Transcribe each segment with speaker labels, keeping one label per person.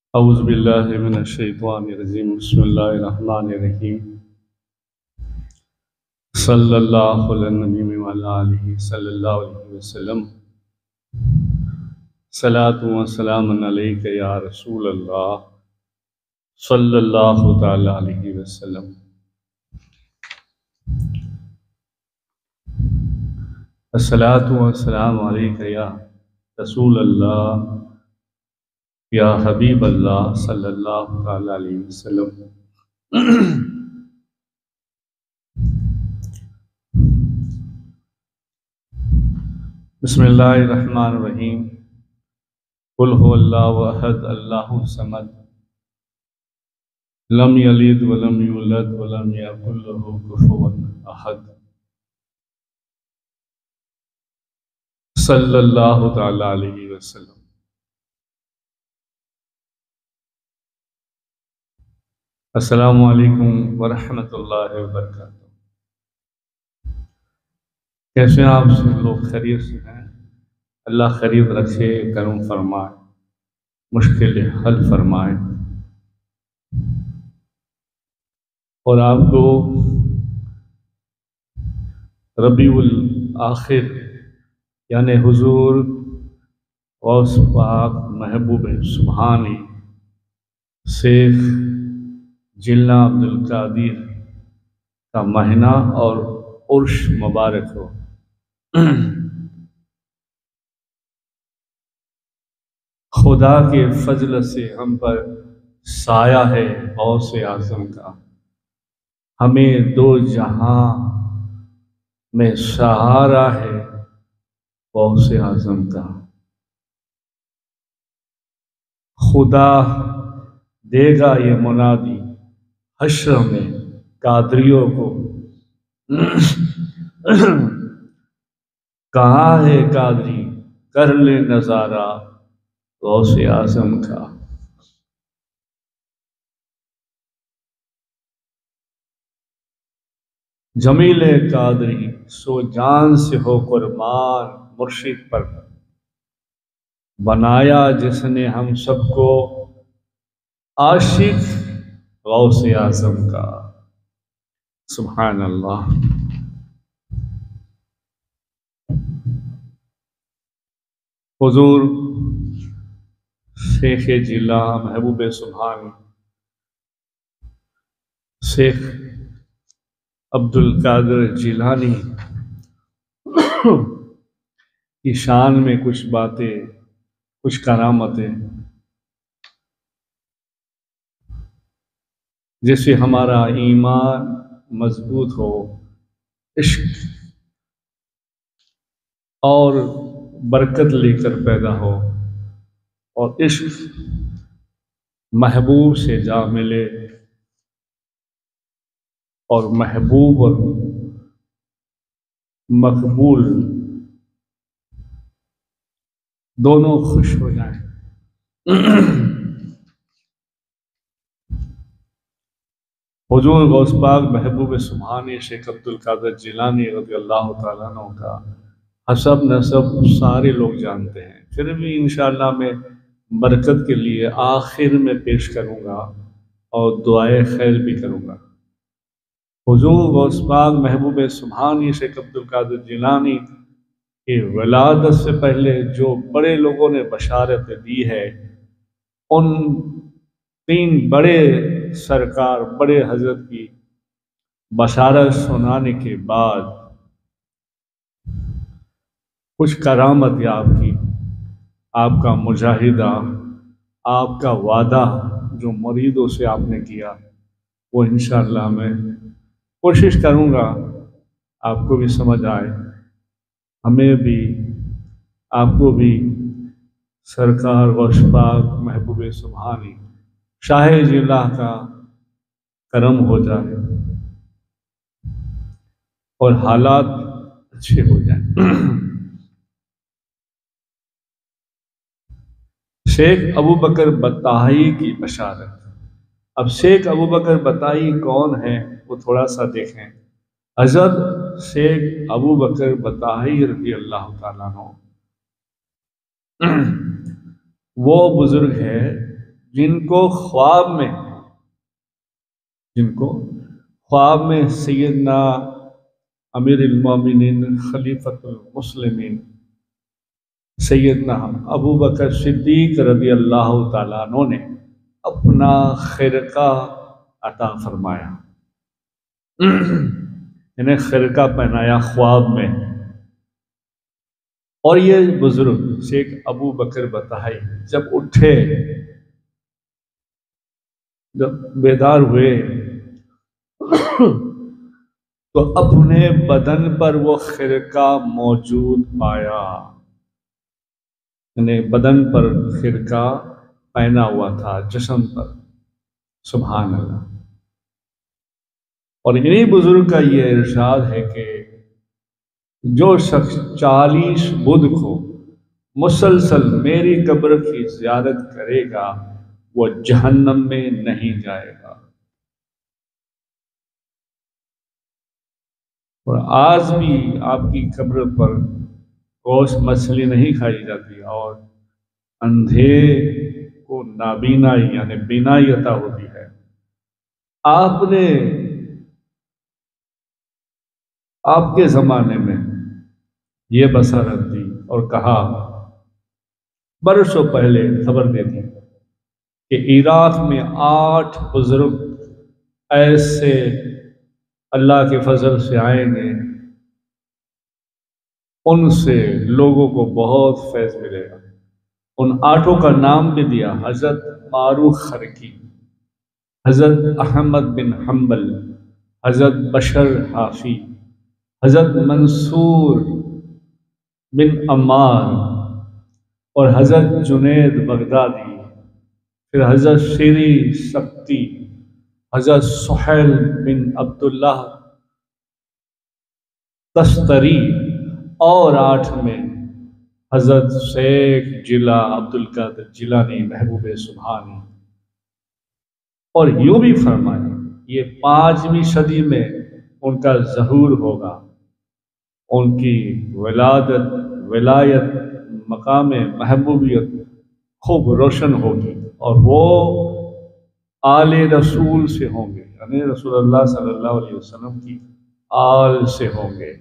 Speaker 1: اعوذ باللہ من الشیطان الرجیم بسم اللہ الرحمن الرحیم صلی اللہ علیہ نبی وعلی آلہ صلی اللہ علیہ وسلم صلاۃ و سلام علیک یا رسول اللہ صلی اللہ تعالی علیہ وسلم۔ الصلاۃ و سلام علیک یا رسول اللہ یا حبیب اللہ صلی اللہ تعالی علیہ وسلم۔ بسم اللہ الرحمن الرحیم قل هو اللہ احد اللہ الصمد لم یلد ولم یولد ولم یکن له کفوا احد صلی اللہ تعالی علیہ وسلم۔ السلام علیکم ورحمۃ اللہ وبرکاتہ۔ کیسے ہیں آپ سب لوگ؟ خیریت سے ہیں؟ اللہ خیریت رکھے، کرم فرمائے، مشکل حل فرمائے، اور آپ کو ربیع الآخر یعنی حضور غوث پاک محبوب سبحانی شیخ جلنا عبد القادر کا مہینہ اور عرش مبارک ہو۔ خدا کے فضل سے ہم پر سایہ ہے غوث اعظم کا، ہمیں دو جہاں میں سہارا ہے غوث اعظم کا۔ خدا دے گا یہ منادی حشر میں قادریوں کو، کہاں ہے قادری کر لے نظارہ غوث اعظم کا۔ جمیل قادری سو جان سے ہو قربان مرشد پر، بنایا جس نے ہم سب کو عاشق غوث اعظم کا۔ سبحان اللہ۔ حضور شیخ جیلہ محبوب سبحانی شیخ عبد القادر جیلانی کی شان میں کچھ باتیں، کچھ کرامتیں جس سے ہمارا ایمان مضبوط ہو، عشق اور برکت لے کر پیدا ہو، اور عشق محبوب سے جا ملے، اور محبوب اور مقبول دونوں خوش ہو جائیں۔ حضور غوث پاک محبوب سبحانی شیخ عبد القادر جیلانی رضی اللہ تعالیٰ عنہ کا حسب نسب سارے لوگ جانتے ہیں، پھر بھی انشاءاللہ میں برکت کے لیے آخر میں پیش کروں گا اور دعائے خیر بھی کروں گا۔ حضور غوث پاک محبوب سبحانی شیخ عبد القادر جیلانی کی ولادت سے پہلے جو بڑے لوگوں نے بشارت دی ہے، ان تین بڑے سرکار بڑے حضرت کی بشارت سنانے کے بعد کچھ کرامت آپ کی، آپ کا مجاہدہ، آپ کا وعدہ جو مریدوں سے آپ نے کیا، وہ انشاءاللہ میں کوشش کروں گا آپ کو بھی سمجھ آئے، ہمیں بھی، آپ کو بھی سرکار غوث پاک محبوب سبحانی شاہ جیلہ کا کرم ہو جائے اور حالات اچھے ہو جائیں۔ شیخ ابو بکر بطائی کی بشارت۔ اب شیخ ابو بکر بطائی کون ہے وہ تھوڑا سا دیکھیں۔ حضرت شیخ ابو بکر بطائی رضی اللہ تعالیٰ عنہ وہ بزرگ ہے جن کو خواب میں سیدنا امیر المومنین خلیفۃ المسلمین سیدنا ابو بکر صدیق رضی اللہ تعالیٰ عنہ نے اپنا خرقہ عطا فرمایا، انہیں خرقہ پہنایا خواب میں۔ اور یہ بزرگ شیخ ابو بکر بتائی جب اٹھے، جب بیدار ہوئے تو اپنے بدن پر وہ خرقہ موجود پایا، یعنی بدن پر خرقہ پہنا ہوا تھا جسم پر۔ سبحان اللہ۔ اور انہی بزرگ کا یہ ارشاد ہے کہ جو شخص 40 بدھ کو مسلسل میری قبر کی زیارت کرے گا وہ جہنم میں نہیں جائے گا۔ اور آج بھی آپ کی قبر پر گوشت مچھلی نہیں کھائی جاتی، اور اندھے کو نابینائی یعنی بینائی عطا ہوتی ہے۔ آپ کے زمانے میں یہ بصارت دی اور کہا، برسوں پہلے خبر دے دی کہ عراق میں 8 بزرگ ایسے اللہ کے فضل سے آئیں گے، ان سے لوگوں کو بہت فیض ملے گا۔ ان 8 کا نام بھی دیا، حضرت فاروق خرقی، حضرت احمد بن حنبل، حضرت بشر حافی، حضرت منصور بن عمار اور حضرت جنید بغدادی، پھر حضرت شیری سبتی، حضرت سہیل بن عبداللہ تستری، اور 8 میں حضرت شیخ جلا عبدالقادر جیلانی محبوب سبحانی۔ اور یوں بھی فرمایا یہ 5ویں صدی میں ان کا ظہور ہوگا، ان کی ولایت مقام محبوبیت خوب روشن ہوگی، اور وہ آل رسول سے ہوں گے، یعنی رسول اللہ صلی اللہ علیہ وسلم کی آل سے ہوں گے۔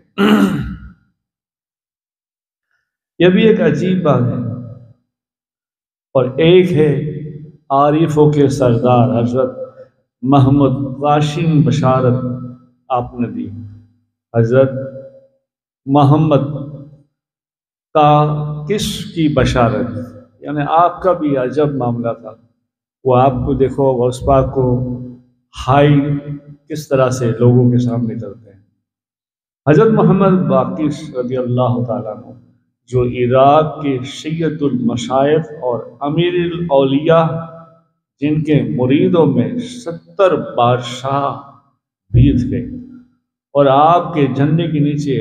Speaker 1: یہ بھی ایک عجیب بات ہے۔ اور ایک ہے عارفوں کے سردار حضرت محمد قاسم بشارت آپ نے دی، حضرت محمد کا کس کی بشارت، یعنی آپ کا بھی عجب معاملہ تھا۔ وہ آپ کو دیکھو غوث پاک کو ہائی کس طرح سے لوگوں کے سامنے کرتے ہیں۔ حضرت محمد باقر رضی اللہ تعالیٰ عنہ جو عراق کے سید المشائخ اور امیر الاولیاء، جن کے مریدوں میں 70 بادشاہ بھی تھے، اور آپ کے جھنڈے کے نیچے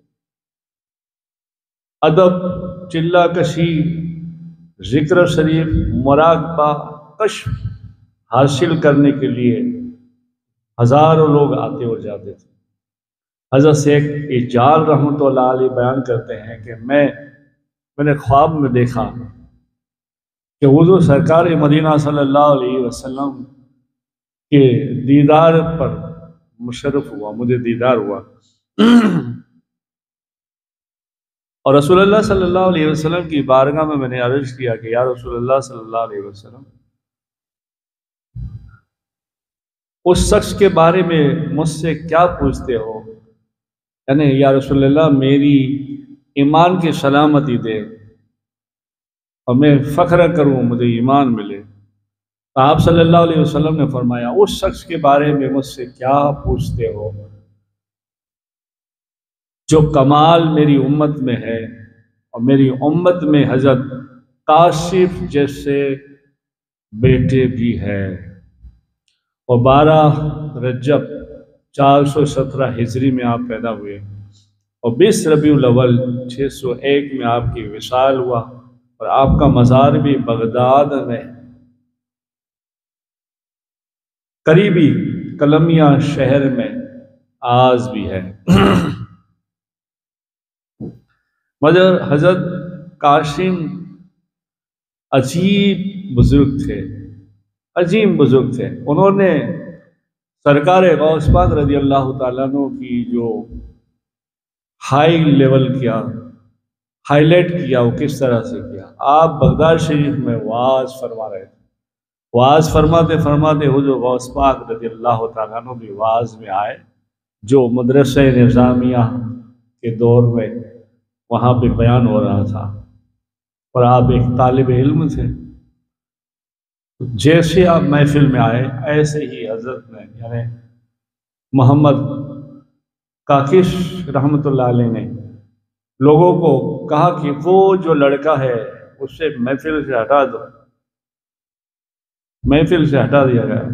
Speaker 1: ادب، چلہ کشی، ذکر شریف، مراقبہ، کشف حاصل کرنے کے لیے ہزاروں لوگ آتے اور جاتے تھے۔ حضرت شیخ اجال رحمۃ اللہ علیہ بیان کرتے ہیں کہ میں نے خواب میں دیکھا کہ حضور سرکار مدینہ صلی اللہ علیہ وسلم کے دیدار پر مشرف ہوا، مجھے دیدار ہوا، اور رسول اللہ صلی اللہ علیہ وسلم کی بارگاہ میں نے عرض کیا کہ یا رسول اللہ صلی اللہ علیہ وسلم، اس شخص کے بارے میں مجھ سے کیا پوچھتے ہو؟ یعنی یا رسول اللہ میری ایمان کی سلامتی دے اور میں فخر کروں، مجھے ایمان ملے۔ تو آپ صلی اللہ علیہ وسلم نے فرمایا اس شخص کے بارے میں مجھ سے کیا پوچھتے ہو جو کمال میری امت میں ہے، اور میری امت میں حضرت کاشف جیسے بیٹے بھی ہے، اور 12 رجب 417 ہجری میں آپ پیدا ہوئے، اور 20 ربیع الاول 601 میں آپ کی وصال ہوا، اور آپ کا مزار بھی بغداد میں قریبی کلمیہ شہر میں آج بھی ہے۔ مگر حضرت قاسم عجیب بزرگ تھے، عظیم بزرگ تھے، انہوں نے سرکار غوث پاک رضی اللہ تعالیٰ عنہ کی جو ہائی لیول کیا، ہائی لائٹ کیا، وہ کس طرح سے کیا؟ آپ بغداد شریف میں وعظ فرما رہے تھے، وعظ فرماتے فرماتے حضور غوث پاک رضی اللہ تعالیٰ عنہ بھی وعظ میں آئے، جو مدرسہ نظامیہ کے دور میں وہاں پہ بیان ہو رہا تھا، اور آپ ایک طالب علم تھے۔ جیسے آپ محفل میں آئے ایسے ہی حضرت نے یعنی محمد کاکش رحمۃ اللہ علیہ نے لوگوں کو کہا کہ وہ جو لڑکا ہے اس سے محفل سے ہٹا دو، محفل سے ہٹا دیا گیا۔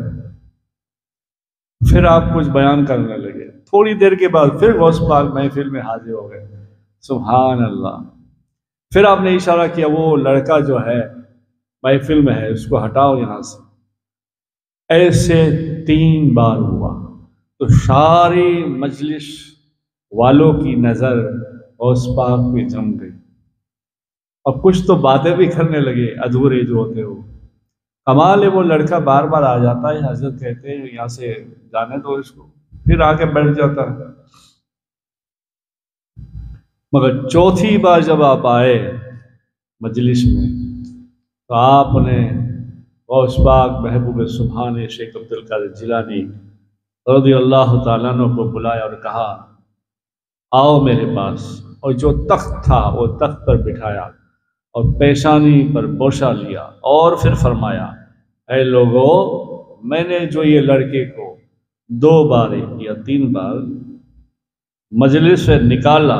Speaker 1: پھر آپ کچھ بیان کرنے لگے، تھوڑی دیر کے بعد پھر غوث پاک محفل میں حاضر ہو گئے، سبحان اللہ۔ پھر آپ نے اشارہ کیا وہ لڑکا جو ہے محفل میں ہے اس کو ہٹاؤ یہاں سے۔ ایسے 3 بار ہوا تو ساری مجلس والوں کی نظر غوث پاک پہ جم گئی، اور کچھ تو باتیں بھی کرنے لگے ادھورے جو ہوتے ہو۔ کمال ہے وہ لڑکا بار بار آ جاتا ہے، حضرت کہتے ہیں یہاں سے جانے دو اس کو، پھر آ کے بیٹھ جاتا ہے۔ مگر چوتھی بار جب آپ آئے مجلس میں تو آپ نے غوث پاک محبوب سبحانی شیخ عبد القادر جیلانی رضی اللہ تعالیٰ عنہ کو بلایا اور کہا آؤ میرے پاس، اور جو تخت تھا وہ تخت پر بٹھایا اور پیشانی پر بوسہ لیا، اور پھر فرمایا اے لوگو، میں نے جو یہ لڑکے کو 2 بار یا 3 بار مجلس سے نکالا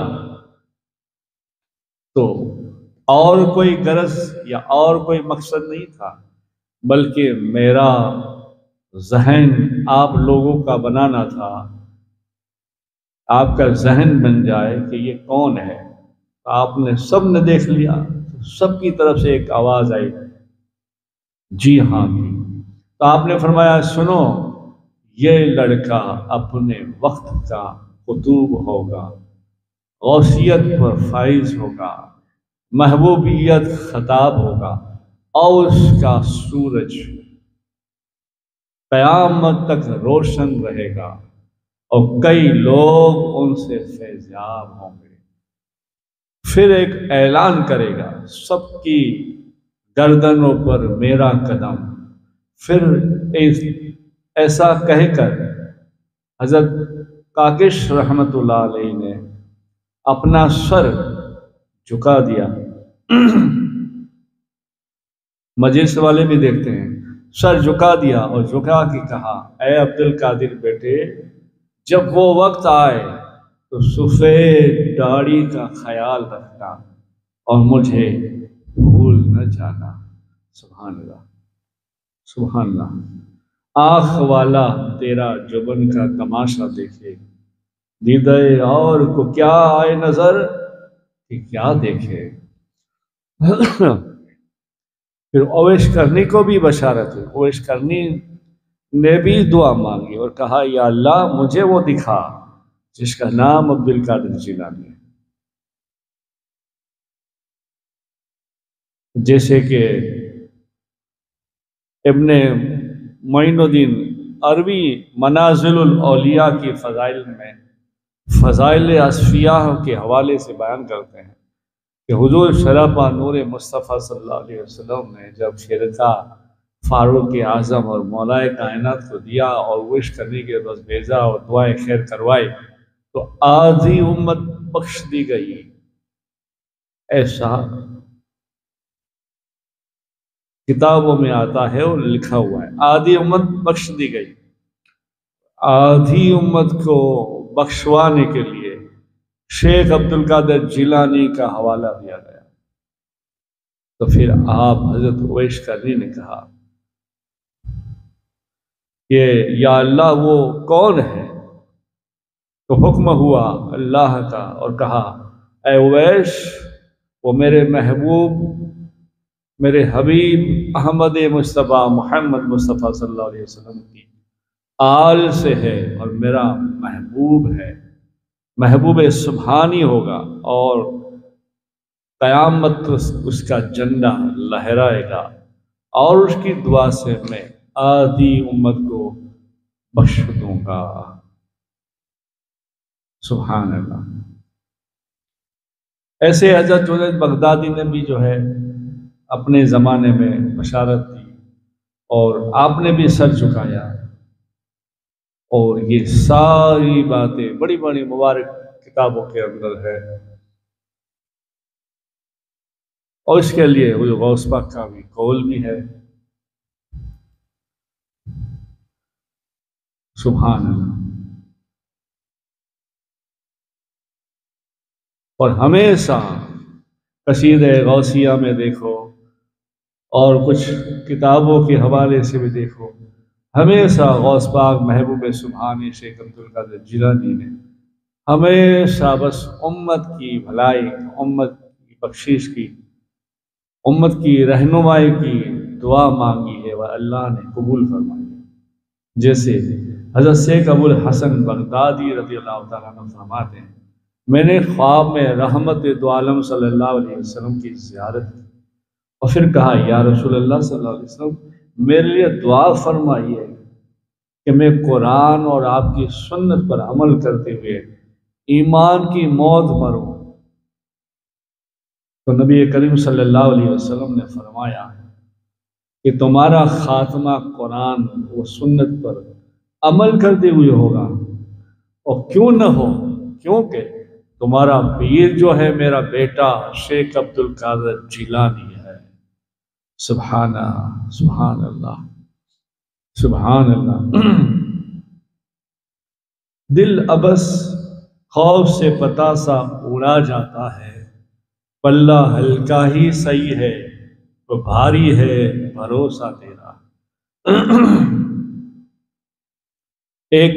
Speaker 1: تو اور کوئی غرض یا اور کوئی مقصد نہیں تھا، بلکہ میرا ذہن آپ لوگوں کا بنانا تھا، آپ کا ذہن بن جائے کہ یہ کون ہے۔ آپ نے سب نے دیکھ لیا، سب کی طرف سے ایک آواز آئی جی ہاں کی۔ تو آپ نے فرمایا سنو، یہ لڑکا اپنے وقت کا قطب ہوگا، غوثیت پر فائز ہوگا، محبوبیت خطاب ہوگا، اور اس کا سورج قیامت تک روشن رہے گا، اور کئی لوگ ان سے فیضیاب ہوں گے۔ پھر ایک اعلان کرے گا سب کی گردنوں پر میرا قدم۔ پھر ایسا کہہ کر حضرت کاکش رحمۃ اللہ علیہ نے اپنا سر جھکا دیا۔ مجلس والے بھی دیکھتے ہیں، سر جھکا دیا اور جھکا کے کہا اے عبد القادر بیٹے، جب وہ وقت آئے تو سفید داڑھی کا خیال رکھنا اور مجھے بھول نہ جانا۔ سبحان اللہ، سبحان اللہ۔ آنکھ والا تیرا جبن کا تماشا دیکھے، دیدہ اور کو کیا آئے نظر کہ کیا دیکھے۔ پھر اویس کرنی کو بھی بشارت ہوئی، اویس کرنی نے بھی دعا مانگی اور کہا یا اللہ مجھے وہ دکھا جس کا نام عبد القادر جیلانی ہے۔ جیسے کہ ابن معین الدین عربی منازل الاولیاء کی فضائل میں فضائل اصفیاء کے حوالے سے بیان کرتے ہیں کہ حضور شرابہ نور مصطفیٰ صلی اللہ علیہ وسلم نے جب خرقہ فاروق اعظم اور مولائے کائنات کو دیا اور وش کرنے کے بس بھیجا اور دعائیں خیر کروائی تو آدھی امت بخش دی گئی، ایسا کتابوں میں آتا ہے اور لکھا ہوا ہے، آدھی امت بخش دی گئی۔ آدھی امت کو بخشوانے کے لیے شیخ عبد القادر جیلانی کا حوالہ دیا گیا۔ تو پھر آپ حضرت اویس کرنی نے کہا کہ یا اللہ وہ کون ہے؟ تو حکم ہوا اللہ کا اور کہا اے اویس، وہ میرے محبوب، میرے حبیب احمد مصطفیٰ محمد مصطفیٰ صلی اللہ علیہ وسلم کی آل سے ہے اور میرا محبوب ہے، محبوب سبحانی ہوگا، اور قیامت اس کا جھنڈا لہرائے گا، اور اس کی دعا سے میں آدھی امت کو بخش دوں گا۔ سبحان اللہ۔ ایسے حضرت جنید بغدادی نے بھی جو ہے اپنے زمانے میں بشارت دی، اور آپ نے بھی سر جھکایا، اور یہ ساری باتیں بڑی بڑی مبارک کتابوں کے اندر ہے، اور اس کے لیے حضور غوث پاک کا بھی قول بھی ہے۔ سبحان اللہ۔ اور ہمیشہ قصیدہ غوثیہ میں دیکھو اور کچھ کتابوں کے حوالے سے بھی دیکھو، ہمیشہ غوث پاک محبوب سبحانی شیخ عبدالقادر جیلانی نے ہمیشہ بس امت کی بھلائی، امت کی بخشش کی، امت کی رہنمائی کی دعا مانگی ہے، وہ اللہ نے قبول فرمائی۔ جیسے حضرت شیخ ابو الحسن بغدادی رضی اللہ تعالیٰ عنہ فرماتے ہیں، میں نے خواب میں رحمت دو عالم صلی اللہ علیہ وسلم کی زیارت کی، اور پھر کہا یا رسول اللہ صلی اللہ علیہ وسلم میرے لیے دعا فرمائیے کہ میں قرآن اور آپ کی سنت پر عمل کرتے ہوئے ایمان کی موت مروں۔ تو نبی کریم صلی اللہ علیہ وسلم نے فرمایا کہ تمہارا خاتمہ قرآن و سنت پر عمل کرتے ہوئے ہوگا، اور کیوں نہ ہو، کیونکہ تمہارا پیر جو ہے میرا بیٹا شیخ عبدالقادر جیلانی ہے۔ سبحان سبحان اللہ، سبحان اللہ۔ دل ابس خوف سے پتاسا اڑا جاتا ہے، پلہ ہلکا ہی صحیح ہے تو بھاری ہے بھروسہ تیرا۔ ایک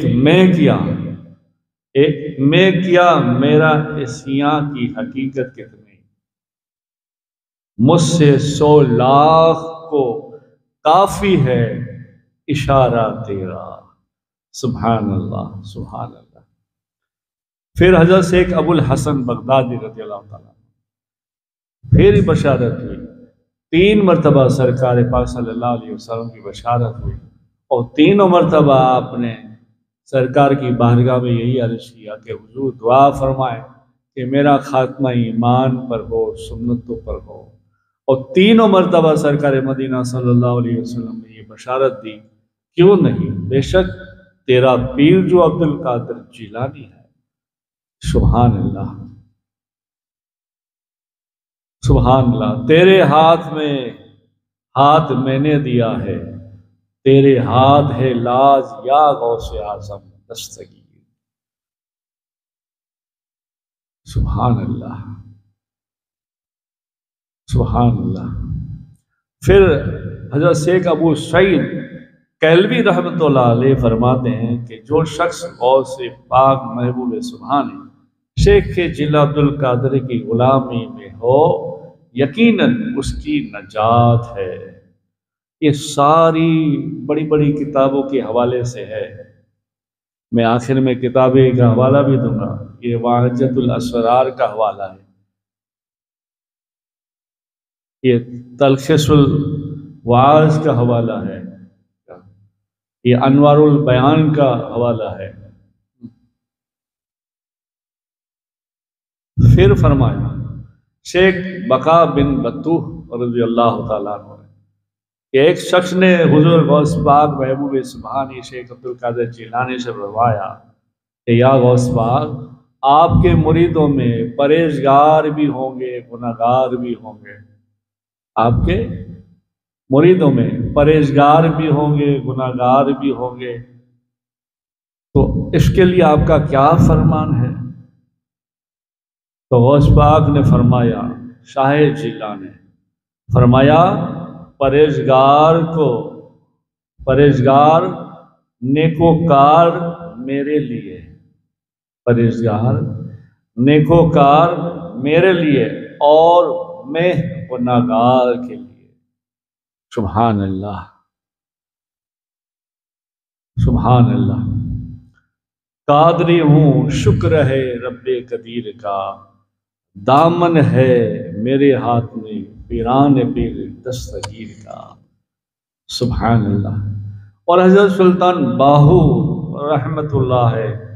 Speaker 1: میں کیا میرا اسیاں کی حقیقت کتنی، مجھ سے 100 لاکھ کو کافی ہے اشارہ تیرا۔ سبحان اللہ، سبحان اللہ۔ پھر حضرت شیخ ابو الحسن بغدادی رضی اللہ تعالیٰ پھر بشارت ہوئی، 3 مرتبہ سرکار پاک صلی اللہ علیہ وسلم کی بشارت ہوئی، اور تینوں مرتبہ آپ نے سرکار کی بارگاہ میں یہی عرض کیا کہ حضور دعا فرمائے کہ میرا خاتمہ ایمان پر ہو، سنتوں پر ہو، اور تینوں مرتبہ سرکار مدینہ صلی اللہ علیہ وسلم نے یہ بشارت دی، کیوں نہیں، بے شک تیرا پیر جو عبدالقادر جیلانی ہے۔ سبحان اللہ، سبحان اللہ۔ تیرے ہاتھ میں ہاتھ میں نے دیا ہے، تیرے ہاتھ ہے لاز یا غوث اعظم دستگیر۔ سبحان اللہ، سبحان اللہ۔ پھر حضرت شیخ ابو سعید کیلوی رحمۃ اللہ علیہ فرماتے ہیں کہ جو شخص غوث پاک محبوب سبحانی شیخ جیلانی عبدالقادر کی غلامی میں ہو، یقیناً اس کی نجات ہے۔ یہ ساری بڑی بڑی کتابوں کے حوالے سے ہے، میں آخر میں کتابیں کا حوالہ بھی دوں گا، یہ واحجۃ الاسرار کا حوالہ ہے، یہ تلخیص الوعاظ کا حوالہ ہے، یہ انوار البیان کا حوالہ ہے۔ پھر فرمایا شیخ بقا بن بطوح رضی اللہ تعالیٰ عنہ کہ ایک شخص نے حضور غوث پاک محبوب سبحانی شیخ عبدالقادر جیلانی سے فرمایا کہ یا غوث پاک، آپ کے مریدوں میں پرہیزگار بھی ہوں گے، گناہگار بھی ہوں گے، آپ کے مریدوں میں پرہیزگار بھی ہوں گے، گناہگار بھی ہوں گے، تو اس کے لیے آپ کا کیا فرمان ہے؟ تو غوث پاک نے فرمایا، شاہ جیلانی نے فرمایا، پرہیزگار نیکوکار میرے لیے، پرہیزگار نیکوکار میرے لیے، اور میں گناہگار کے لیے۔ سبحان اللہ، سبحان اللہ۔ قادری ہوں شکر ہے رب قدیر کا، دامن ہے میرے ہاتھ میں پیران پیر دستگیر کا۔ سبحان اللہ۔ اور حضرت سلطان باہو رحمت اللہ ہے